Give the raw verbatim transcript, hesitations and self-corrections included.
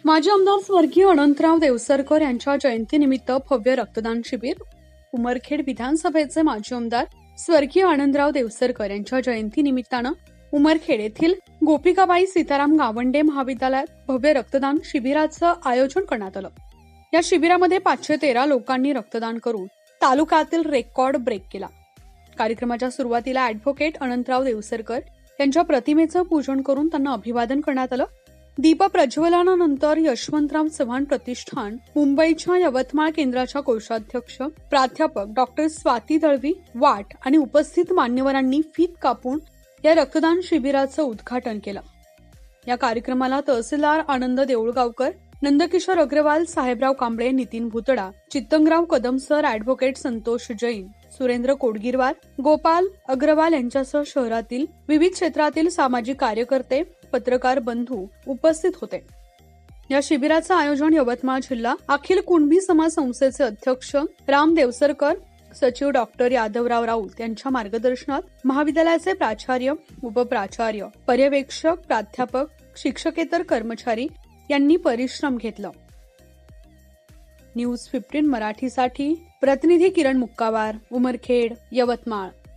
माजी आमदार स्वर्गीय अनंतराव देवसरकर यांच्या जयंतीनिमित्त भव्य रक्तदान शिबिर. उमरखेड विधानसभेचे माजी आमदार स्वर्गीय आनंदराव देवसरकर यांच्या जयंतीनिमित्तानं उमरखेड येथील गोपिकाबाई सीताराम गावंडे महाविद्यालयात भव्य रक्तदान शिबिराचं आयोजन करण्यात आलं. या शिबिरामध्ये पाचशे तेरा लोकांनी रक्तदान करून तालुक्यातील रेकॉर्ड ब्रेक केला. कार्यक्रमाच्या सुरुवातीला अॅडव्होकेट अनंतराव देवसरकर यांच्या प्रतिमेचं पूजन करून त्यांना अभिवादन करण्यात आलं. दीप प्रज्वलनानंतर यशवंतराव चव्हाण प्रतिष्ठान मुंबईच्या यवतमाळ केंद्राच्या कोषाध्यक्ष प्राध्यापक डॉक्टर स्वाती दळवी वाट आणि उपस्थित मान्यवरांनी फीत कापून या रक्तदान शिबिराचं उद्घाटन केलं. या कार्यक्रमाला तहसीलदार आनंद देऊळगावकर, नंदकिशोर अग्रवाल, साहेबराव कांबळे, नितीन भुतडा, चित्तंगराव कदमसर, अॅडव्होकेट संतोष जैन, सुरेंद्र कोडगिरवार, गोपाल अग्रवाल यांच्यासह शहरातील विविध क्षेत्रातील सामाजिक कार्यकर्ते, पत्रकार बंधू उपस्थित होते. या शिबिराचं आयोजन यवतमाळ जिल्हा अखिल कुणबी समाज संस्थेचे अध्यक्ष राम देवसरकर, सचिव डॉक्टर यादवराव राऊत यांच्या मार्गदर्शनात महाविद्यालयाचे प्राचार्य, उपप्राचार्य, पर्यवेक्षक, प्राध्यापक, शिक्षकेतर कर्मचारी यांनी परिश्रम घेतला. न्यूज फिफ्टीन मराठीसाठी प्रतिनिधी किरण मुक्कावार, उमरखेड, यवतमाळ.